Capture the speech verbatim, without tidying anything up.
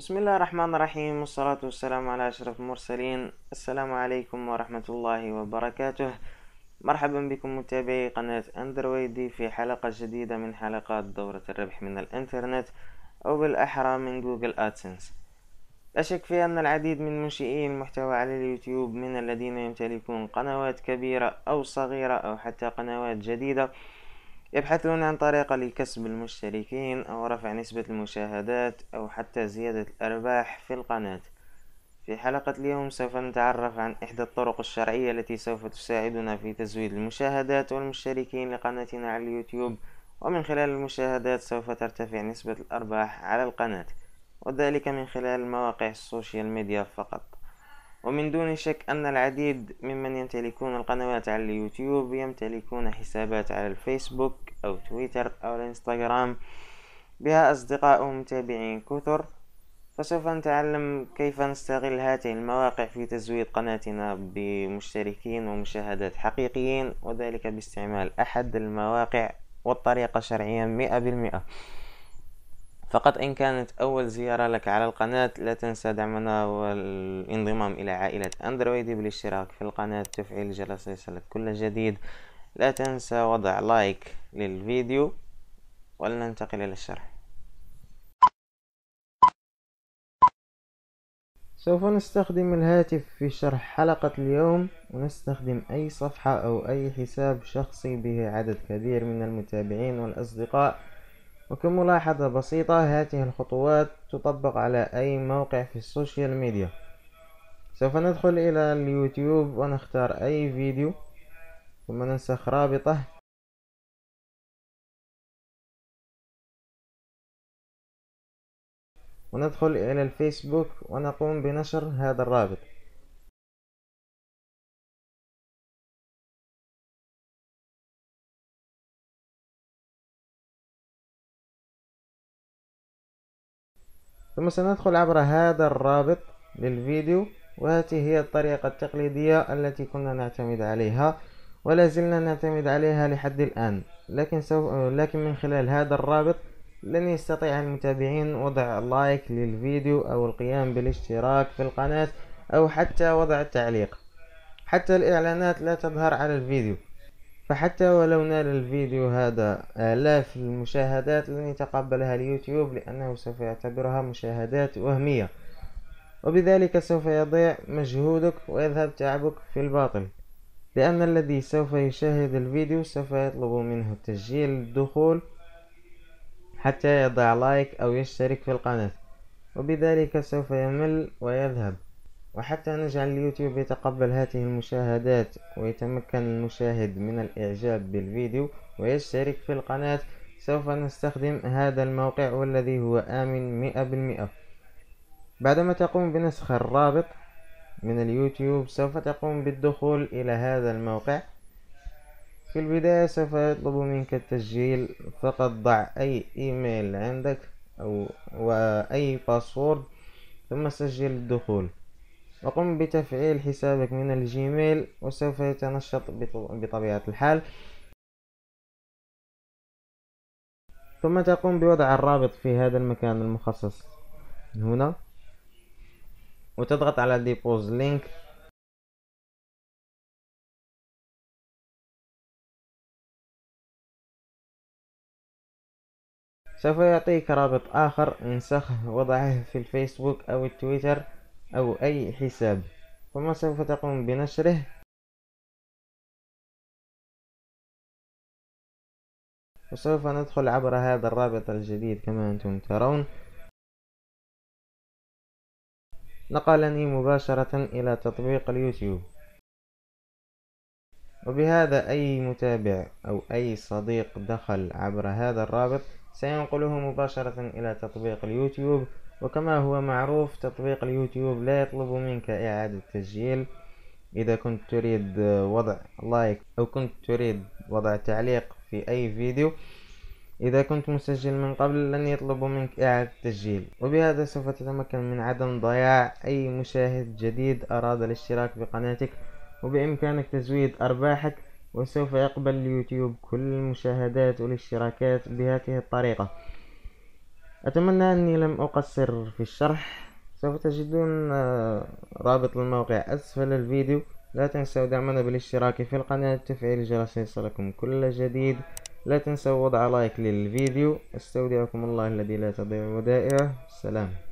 بسم الله الرحمن الرحيم، والصلاة والسلام على أشرف المرسلين. السلام عليكم ورحمة الله وبركاته. مرحبا بكم متابعي قناة أندرويدي في حلقة جديدة من حلقات دورة الربح من الإنترنت، أو بالأحرى من جوجل آدسنس. لا شك في أن العديد من منشئي المحتوى على اليوتيوب، من الذين يمتلكون قنوات كبيرة أو صغيرة أو حتى قنوات جديدة، يبحثون عن طريقة لكسب المشتركين أو رفع نسبة المشاهدات أو حتى زيادة الأرباح في القناة. في حلقة اليوم سوف نتعرف عن إحدى الطرق الشرعية التي سوف تساعدنا في تزويد المشاهدات والمشتركين لقناتنا على اليوتيوب، ومن خلال المشاهدات سوف ترتفع نسبة الأرباح على القناة، وذلك من خلال مواقع السوشيال ميديا فقط. ومن دون شك أن العديد ممن يمتلكون القنوات على اليوتيوب يمتلكون حسابات على الفيسبوك أو تويتر أو الانستغرام بها أصدقاء ومتابعين كثر. فسوف نتعلم كيف نستغل هذه المواقع في تزويد قناتنا بمشتركين ومشاهدات حقيقيين، وذلك باستعمال أحد المواقع والطريقة شرعيا مئة بالمئة. فقط إن كانت أول زيارة لك على القناة، لا تنسى دعمنا والانضمام إلى عائلة أندرويدي بالاشتراك في القناة، تفعيل الجرس ليصلك كل جديد. لا تنسى وضع لايك للفيديو، ولننتقل إلى الشرح. سوف نستخدم الهاتف في شرح حلقة اليوم، ونستخدم أي صفحة أو أي حساب شخصي به عدد كبير من المتابعين والأصدقاء. وكملاحظة بسيطة، هذه الخطوات تطبق على أي موقع في السوشيال ميديا. سوف ندخل إلى اليوتيوب ونختار أي فيديو، ثم ننسخ رابطه، وندخل إلى الفيسبوك ونقوم بنشر هذا الرابط. ثم سندخل عبر هذا الرابط للفيديو، وهذه هي الطريقة التقليدية التي كنا نعتمد عليها ولا زلنا نعتمد عليها لحد الآن. لكن, سوف لكن من خلال هذا الرابط لن يستطيع المتابعين وضع لايك للفيديو أو القيام بالاشتراك في القناة أو حتى وضع التعليق. حتى الإعلانات لا تظهر على الفيديو، فحتى ولو نال الفيديو هذا آلاف المشاهدات لن يتقبلها اليوتيوب، لأنه سوف يعتبرها مشاهدات وهمية، وبذلك سوف يضيع مجهودك ويذهب تعبك في الباطل، لأن الذي سوف يشاهد الفيديو سوف يطلب منه تسجيل الدخول حتى يضع لايك أو يشترك في القناة، وبذلك سوف يمل ويذهب. وحتى نجعل اليوتيوب يتقبل هذه المشاهدات ويتمكن المشاهد من الإعجاب بالفيديو ويشترك في القناة، سوف نستخدم هذا الموقع، والذي هو آمن مئة بالمئة. بعدما تقوم بنسخ الرابط من اليوتيوب، سوف تقوم بالدخول إلى هذا الموقع. في البداية سوف يطلب منك التسجيل، فقط ضع أي إيميل عندك أو وأي باسورد، ثم سجل الدخول، وقم بتفعيل حسابك من الجيميل، وسوف يتنشط بطبيعة الحال. ثم تقوم بوضع الرابط في هذا المكان المخصص هنا، وتضغط على ديبوز لينك. سوف يعطيك رابط آخر، انسخه وضعه في الفيسبوك أو التويتر أو أي حساب، ثم سوف تقوم بنشره. وسوف ندخل عبر هذا الرابط الجديد كما أنتم ترون. نقلني مباشرة إلى تطبيق اليوتيوب، وبهذا أي متابع أو أي صديق دخل عبر هذا الرابط سينقله مباشرة إلى تطبيق اليوتيوب. وكما هو معروف، تطبيق اليوتيوب لا يطلب منك إعادة تسجيل إذا كنت تريد وضع لايك أو كنت تريد وضع تعليق في أي فيديو. إذا كنت مسجل من قبل لن يطلب منك إعادة تسجيل، وبهذا سوف تتمكن من عدم ضياع أي مشاهد جديد أراد الاشتراك بقناتك، وبإمكانك تزويد أرباحك، وسوف يقبل اليوتيوب كل المشاهدات والاشتراكات بهذه الطريقة. أتمنى أني لم أقصر في الشرح. سوف تجدون آه، رابط الموقع أسفل الفيديو. لا تنسوا دعمنا بالاشتراك في القناة وتفعيل الجرس ليصلكم كل جديد. لا تنسوا وضع لايك للفيديو. استودعكم الله الذي لا تضيع ودائعه. السلام.